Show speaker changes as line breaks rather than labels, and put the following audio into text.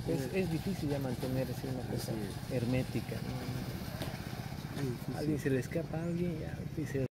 Es difícil ya mantener así una cosa
Así es.
hermética, ¿no?
Es difícil.
Alguien se le escapa a alguien, ya dice